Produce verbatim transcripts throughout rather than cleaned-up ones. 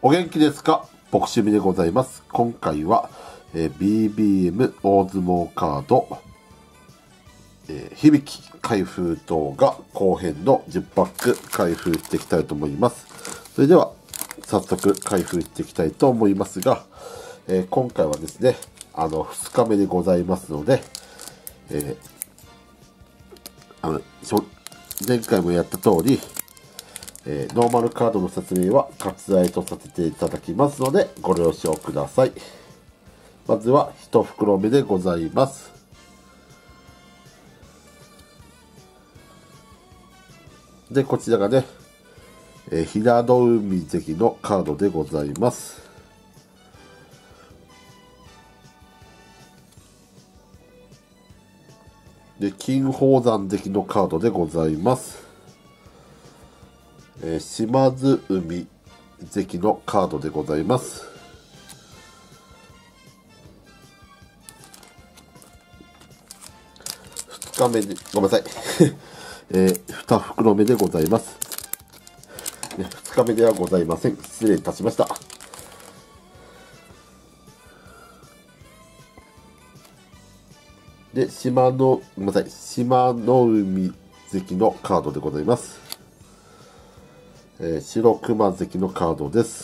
お元気ですか？ボクシミでございます。今回は、えー、ビービーエム 大相撲カード、えー、響き開封動画後編のじゅっパック開封していきたいと思います。それでは早速開封していきたいと思いますが、えー、今回はですね、あのふつかめでございますので、えー、あの前回もやった通り、えー、ノーマルカードの説明は割愛とさせていただきますのでご了承ください。まずは一袋目でございます。で、こちらがね、えー、平戸海関のカードでございます。で、金峰山関のカードでございます。えー、島津海関のカードでございます。ふつかめで、ごめんなさい。えー、に袋目でございます。ふつかめではございません。失礼いたしました。で、島の、ごめんなさい。島の海関のカードでございます。えー、白熊関のカードです。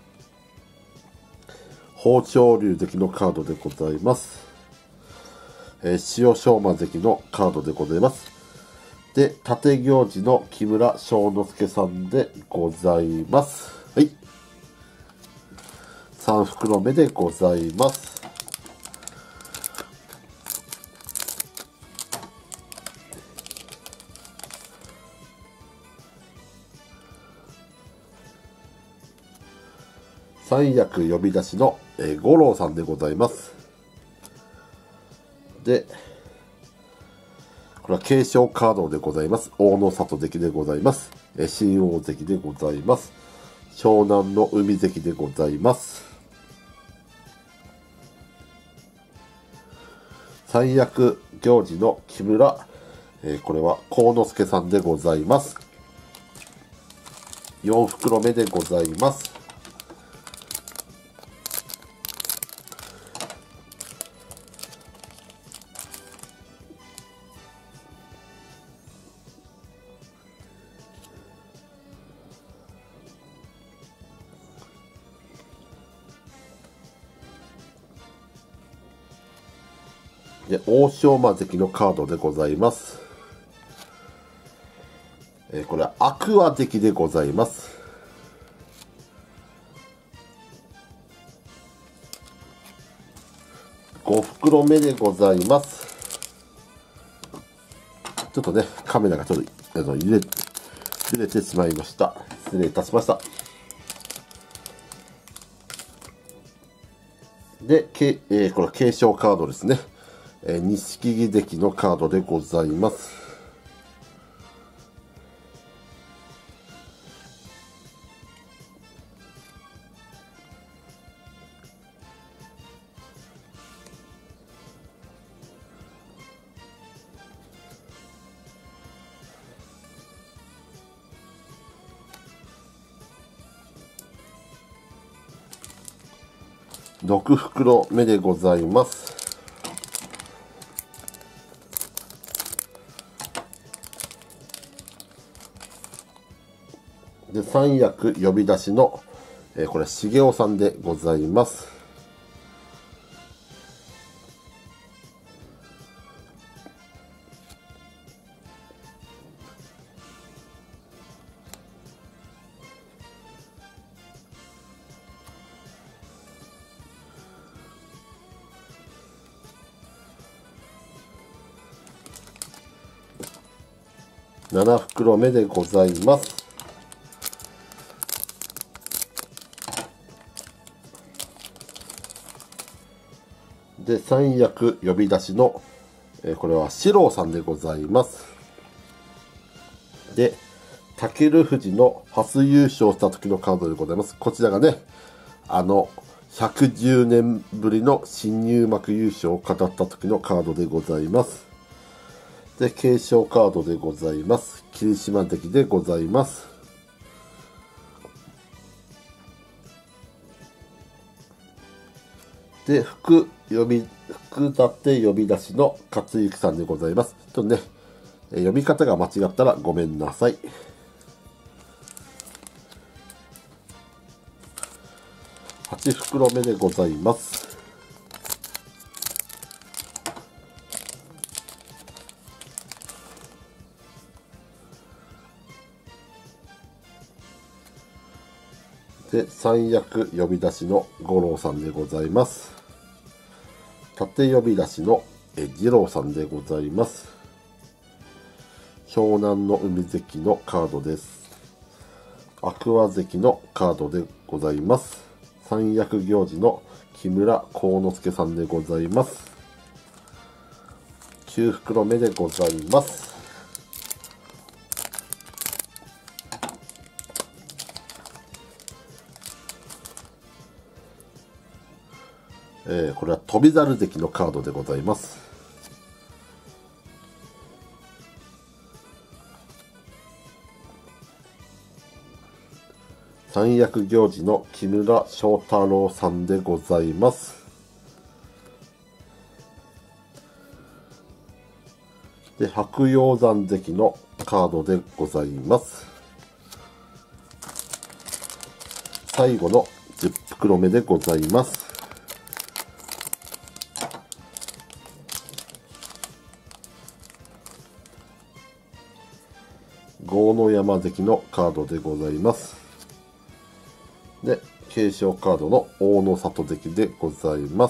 豊昇龍関のカードでございます。えー、塩翔馬関のカードでございます。で、立行司の木村庄之助さんでございます。はい。さん袋目でございます。三役呼び出しの、えー、五郎さんでございます。で、これは継承カードでございます。大野里関でございます。えー、新大関でございます。湘南の海関でございます。三役行司の木村、えー、これは幸之助さんでございます。よん袋目でございます。で、欧勝馬関のカードでございます。えー、これは天空海関でございます。ご袋目でございます。ちょっとね、カメラがちょっとあの揺れ、揺れてしまいました。失礼いたしました。で、けえー、これは継承カードですね。えー、錦木関のカードでございます。ろく袋目でございます。で、三役呼び出しの、えー、これ、茂雄さんでございます。なな袋目でございます。で、三役呼び出しの、えー、これは四郎さんでございます。で、武富士の初優勝した時のカードでございます。こちらがね、あの、ひゃくじゅうねんぶりの新入幕優勝を飾った時のカードでございます。で、継承カードでございます。霧島関でございます。 で、福読み、福立呼び出しの勝之さんでございます。ちょっとね、読み方が間違ったらごめんなさい。はち袋目でございます。で、三役呼び出しの五郎さんでございます。縦呼び出しのえ二郎さんでございます。湘南の海関のカードです。アクア関のカードでございます。三役行事の木村幸之助さんでございます。九袋目でございます。えー、これは翔猿関のカードでございます。三役行事の木村庄太郎さんでございます。で、白鷹山関のカードでございます。最後のじゅっ袋目でございます。豪ノ山関のカードでございます。で、継承カードの大野里関でございます。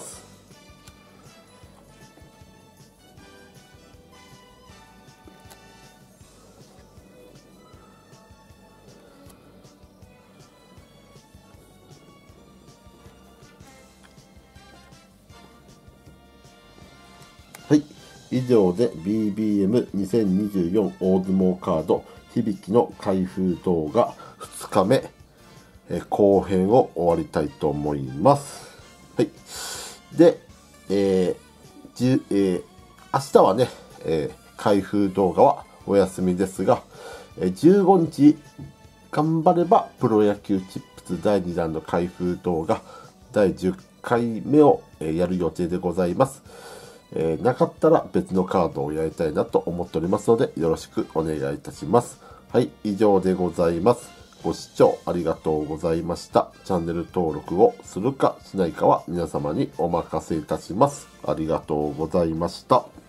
はい。以上で ビービーエムにせんにじゅうよん 大相撲カード響の開封動画ふつかめえ後編を終わりたいと思います。はい。で、えーじゅえー、明日はね、えー、開封動画はお休みですが、えー、じゅうごにち頑張ればプロ野球チップスだいにだんの開封動画だいじゅっかいめを、えー、やる予定でございます。えー、なかったら別のカードをやりたいなと思っておりますので、よろしくお願いいたします。はい、以上でございます。ご視聴ありがとうございました。チャンネル登録をするかしないかは皆様にお任せいたします。ありがとうございました。